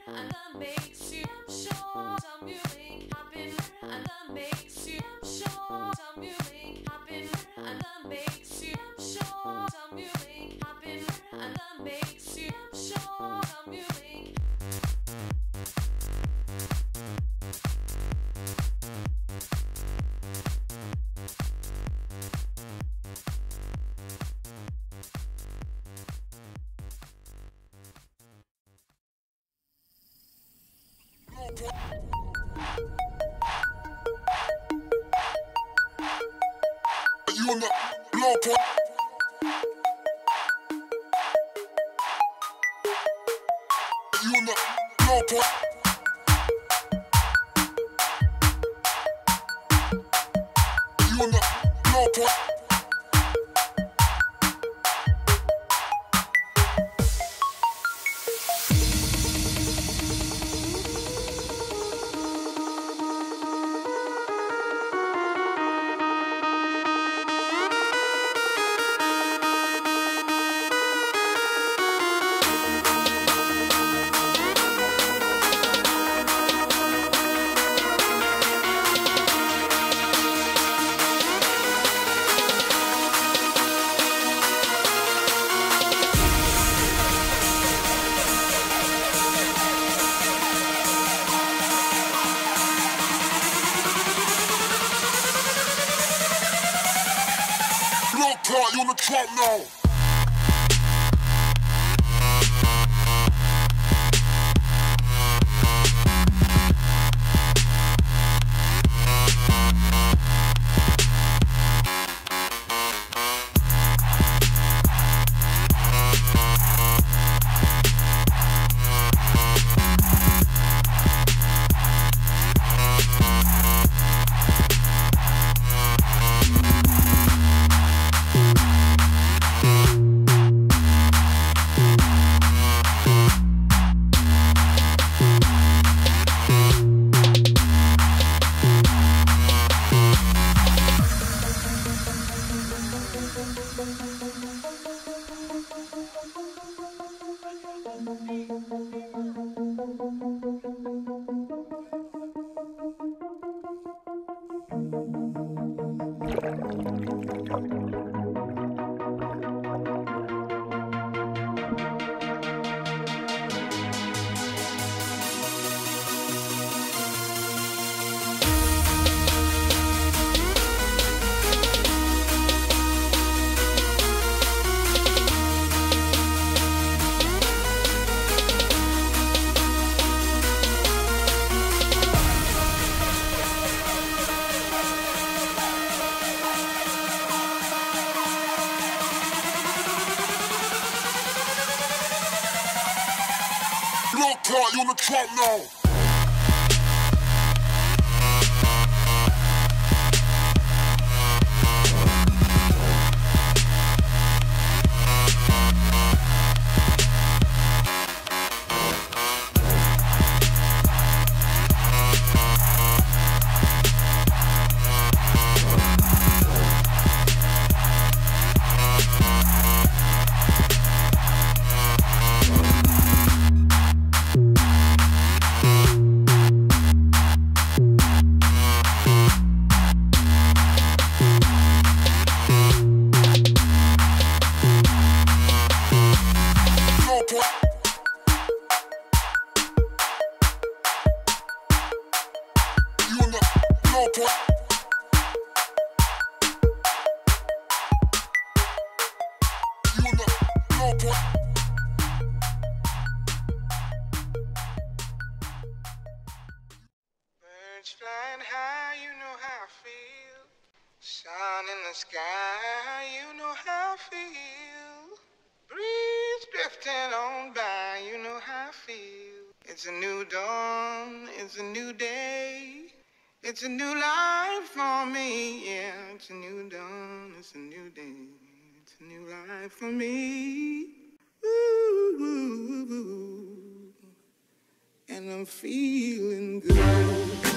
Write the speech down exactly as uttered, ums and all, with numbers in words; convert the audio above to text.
and that makes you sure time you make happen, and that makes you sure time you make happen, and that makes you sure time you make happen, and that makes you sure time you make. You on the blow pop. You on the blow pop. You on the blow pop. You on the trap now. You on the trap now. Birds flying high, you know how I feel. Sun in the sky, you know how I feel. Breeze drifting on by, you know how I feel. It's a new dawn, it's a new day. It's a new life for me, yeah. It's a new dawn, it's a new day. It's a new life for me. Ooh, ooh, ooh. And I'm feeling good.